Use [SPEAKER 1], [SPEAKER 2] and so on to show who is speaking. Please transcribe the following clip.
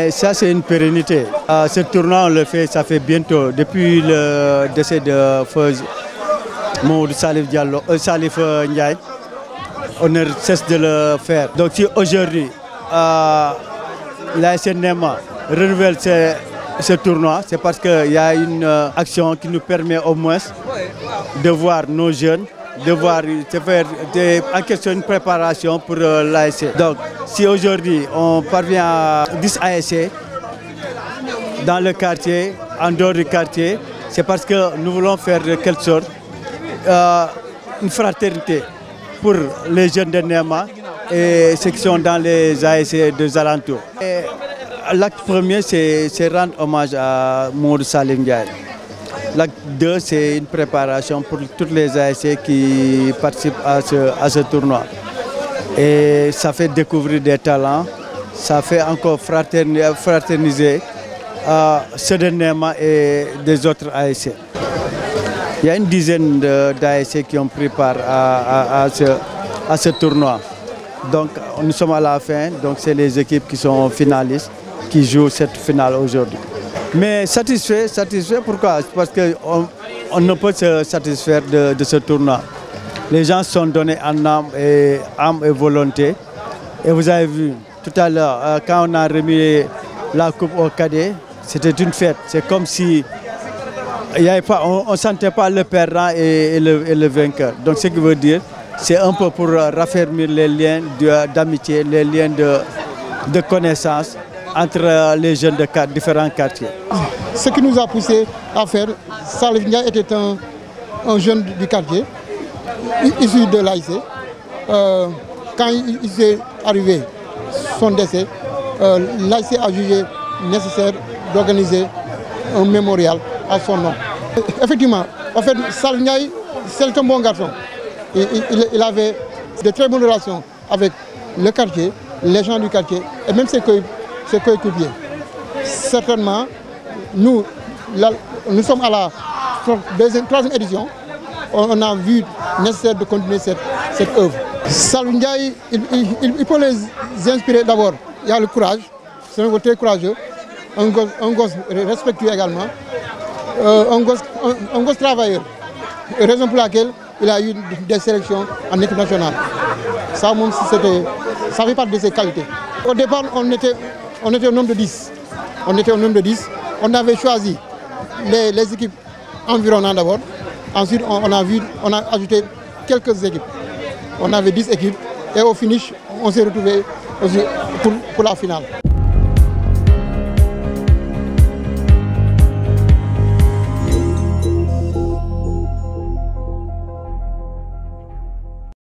[SPEAKER 1] Mais ça, c'est une pérennité. Ce tournoi, on le fait, ça fait bientôt, depuis le décès de Mamadou Salif Ndiaye, on ne cesse de le faire. Donc si aujourd'hui, l'ASC Nema renouvelle ce tournoi, c'est parce qu'il y a une action qui nous permet au moins de voir nos jeunes, de voir, de faire en question une préparation pour l'ASC. Donc si aujourd'hui on parvient à 10 ASC dans le quartier, en dehors du quartier, c'est parce que nous voulons faire de quelque sorte une fraternité pour les jeunes de Nema et ceux qui sont dans les ASC des alentours. L'acte premier, c'est rendre hommage à Mamadou Salif Ndiaye. L'acte 2, c'est une préparation pour toutes les ASC qui participent à ce tournoi. Et ça fait découvrir des talents, ça fait encore fraterniser ceux de Nema et des autres ASC. Il y a une dizaine d'ASC qui ont pris part à ce tournoi. Donc nous sommes à la fin, donc c'est les équipes qui sont finalistes qui jouent cette finale aujourd'hui. Mais satisfait, pourquoi? Parce qu'on ne peut se satisfaire de ce tournoi. Les gens sont donnés en âme et volonté. Et vous avez vu tout à l'heure, quand on a remis la coupe au cadet, c'était une fête. C'est comme si on ne sentait pas le perdant et le vainqueur. Donc ce qui veut dire, c'est un peu pour raffermir les liens d'amitié, les liens de connaissance entre les jeunes de différents quartiers.
[SPEAKER 2] Ce qui nous a poussé à faire, Salif Ndiaye était un jeune du quartier, issu de l'AIC. Quand il s'est arrivé son décès, l'AIC a jugé nécessaire d'organiser un mémorial à son nom. Effectivement, en fait, Salif Ndiaye, c'est un bon garçon. Il avait de très bonnes relations avec le quartier, les gens du quartier et même ses coéquipiers. Certainement, nous sommes à la troisième édition. On a vu nécessaire de continuer cette œuvre. Salif Ndiaye, il peut les inspirer d'abord. Il y a le courage, c'est un gosse très courageux, un gosse respectueux également, un gosse travailleur. Raison pour laquelle il a eu des sélections en équipe nationale. Ça fait partie de ses qualités. Au départ, on était au nombre de 10. On avait choisi les équipes environnantes d'abord. Ensuite, on a ajouté quelques équipes. On avait 10 équipes et au finish, on s'est retrouvés pour la finale.